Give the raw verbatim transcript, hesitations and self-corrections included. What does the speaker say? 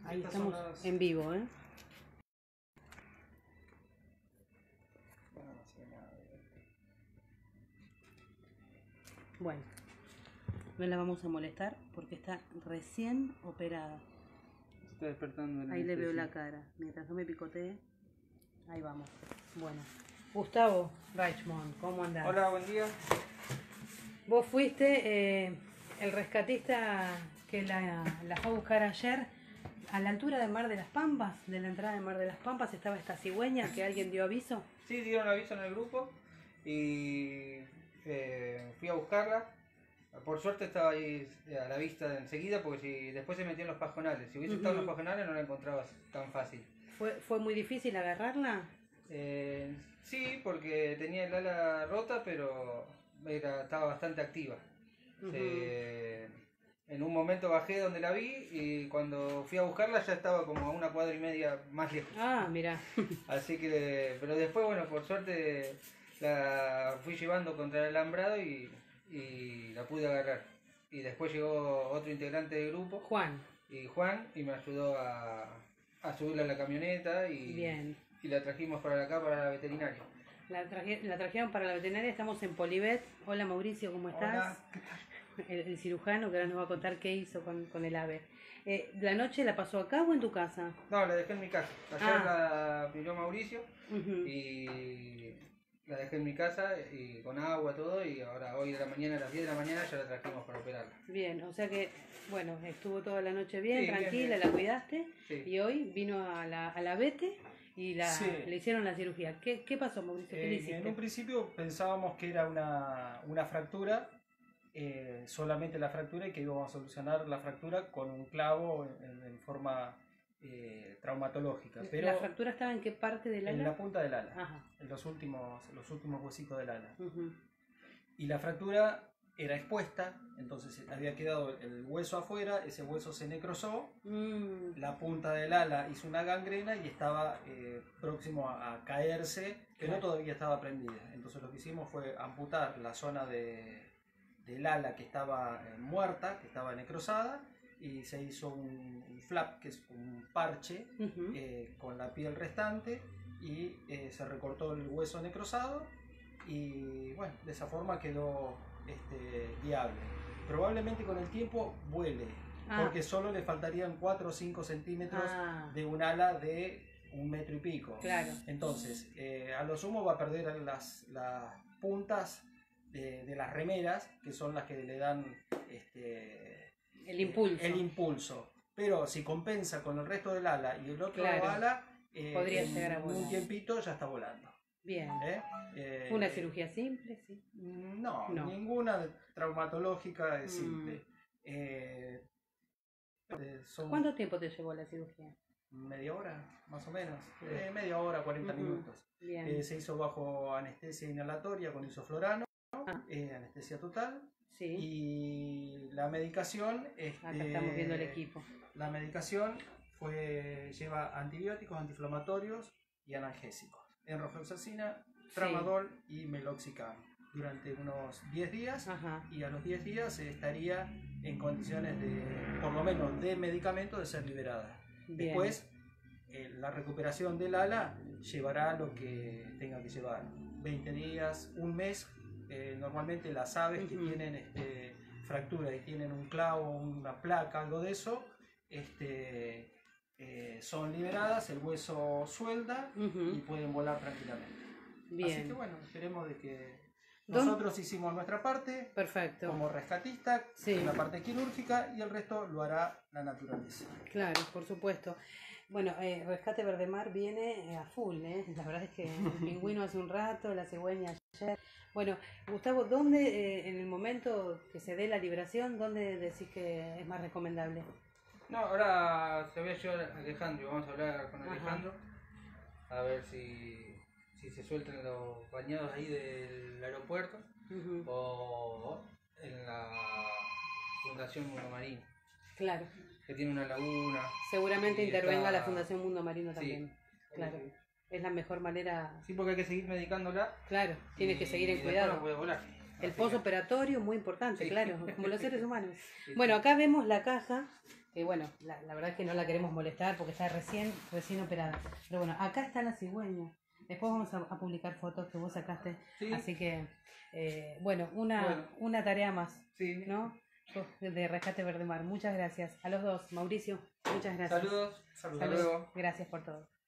Ahí Estas estamos son las... en vivo, ¿eh? Bueno, no la vamos a molestar porque está recién operada. Se está despertando. Ahí le veo la cara. Mientras no me picotee, ahí vamos. Bueno, Gustavo Reichmann, ¿cómo andás? Hola, buen día. Vos fuiste eh, el rescatista que la, la fue a buscar ayer a la altura del Mar de las Pampas, de la entrada del Mar de las Pampas. Estaba esta cigüeña que alguien dio aviso. Sí, dieron aviso en el grupo y eh, fui a buscarla. Por suerte estaba ahí a la vista enseguida, porque si después se metió en los pajonales. Si hubiese estado en los pajonales no la encontrabas tan fácil. ¿Fue, fue muy difícil agarrarla? Eh, sí, porque tenía el ala rota, pero era, estaba bastante activa. Uh-huh. Se, en un momento bajé donde la vi y cuando fui a buscarla ya estaba como a una cuadra y media más lejos. Ah, mira. Así que, pero después, bueno, por suerte la fui llevando contra el alambrado y, y la pude agarrar. Y después llegó otro integrante del grupo, Juan. Y Juan, y me ayudó a, a subirla a la camioneta y, Bien. y la trajimos para acá, para la veterinaria. La, traje, la trajeron para la veterinaria, estamos en Polivet. Hola Mauricio, ¿cómo estás? Hola, ¿qué tal? El, el cirujano que ahora nos va a contar qué hizo con, con el ave. Eh, ¿La noche la pasó acá o en tu casa? No, la dejé en mi casa. Ayer Ah. la pidió Mauricio Uh-huh. y la dejé en mi casa y con agua, todo, y ahora hoy de la mañana, a las diez de la mañana, ya la trajimos para operarla. Bien, o sea que, bueno, estuvo toda la noche bien, Sí, tranquila, bien, bien. la cuidaste, Sí. y hoy vino a la, a la vete y la, Sí. le hicieron la cirugía. ¿Qué, qué pasó, Mauricio? ¿Qué le Eh, hiciste? en un principio pensábamos que era una, una fractura, eh, solamente la fractura, y que íbamos a solucionar la fractura con un clavo en, en forma eh, traumatológica. Pero ¿La fractura estaba en qué parte del ala? en la punta del ala, Ajá. en los últimos, los últimos huesitos del ala. Uh-huh. Y la fractura era expuesta, entonces había quedado el hueso afuera, ese hueso se necrosó, Mm. la punta del ala hizo una gangrena y estaba eh, próximo a, a caerse, pero Claro. todavía estaba prendida. Entonces lo que hicimos fue amputar la zona de, del ala que estaba eh, muerta, que estaba necrosada, y se hizo un, un flap, que es un parche, Uh-huh. eh, con la piel restante, y eh, se recortó el hueso necrosado, y bueno, de esa forma quedó este, viable. Probablemente con el tiempo vuele, Ah. porque solo le faltarían cuatro o cinco centímetros Ah. de un ala de un metro y pico. Claro. Entonces, eh, a lo sumo va a perder las, las puntas de, de las remeras, que son las que le dan este, El impulso. el impulso. Pero si compensa con el resto del ala y el otro Claro. ala, eh, Podría en llegar a volar. un tiempito ya está volando. Bien. ¿eh? Eh, ¿Fue una cirugía simple? Sí. No, No. ninguna traumatológica es Mm. simple. Eh, eh, son ¿Cuánto tiempo te llevó la cirugía? media hora, más o menos. Eh, media hora, cuarenta Ujú. minutos. Bien. Eh, se hizo bajo anestesia inhalatoria con isoflorano, Ah. eh, anestesia total. Sí. Y la medicación, este, Acá estamos viendo el equipo. la medicación fue, lleva antibióticos, antiinflamatorios y analgésicos. Enrofloxacina, tramadol y meloxicam durante unos diez días. Ajá. Y a los diez días se estaría en condiciones de, por lo menos de medicamento, de ser liberada. Bien. Después, eh, la recuperación del ala llevará lo que tenga que llevar, veinte días, un mes. Eh, normalmente las aves que Ujú. tienen este, fractura y tienen un clavo, una placa, algo de eso, este, eh, son liberadas, el hueso suelda Ujú. y pueden volar tranquilamente. Bien. Así que bueno, esperemos de que ¿Dónde? nosotros hicimos nuestra parte Perfecto. como rescatista, Sí. en la parte quirúrgica, y el resto lo hará la naturaleza. Claro, por supuesto. Bueno, eh, Rescate Verdemar viene eh, a full, ¿eh? La verdad es que el pingüino hace un rato, la cigüeña ayer. Bueno, Gustavo, ¿dónde eh, en el momento que se dé la liberación, dónde decís que es más recomendable? No, ahora te voy a llevar a Alejandro, vamos a hablar con Ajá. Alejandro, a ver si, si se sueltan los bañados ahí del aeropuerto Ujú. o en la Fundación Mundo Marino, Claro, que tiene una laguna. seguramente Y intervenga está- la Fundación Mundo Marino Sí. también. Claro, Sí, es la mejor manera. sí, porque hay que seguir medicándola. Claro, tiene que y seguir en después cuidado. no puede volar. El Así que- posoperatorio, muy importante, Sí. claro, como los seres humanos. Sí, Bueno, sí. acá vemos la caja que bueno, la, la verdad es que no la queremos molestar porque está recién, recién operada. Pero bueno, acá está la cigüeña. Después vamos a, a publicar fotos que vos sacaste. Sí. Así que, eh, bueno, una, Bueno. una tarea más, Sí. ¿no? De Rescate Verde Mar. Muchas gracias. A los dos. Mauricio, muchas gracias. Saludos. Saludos. Saludos. luego. Gracias por todo.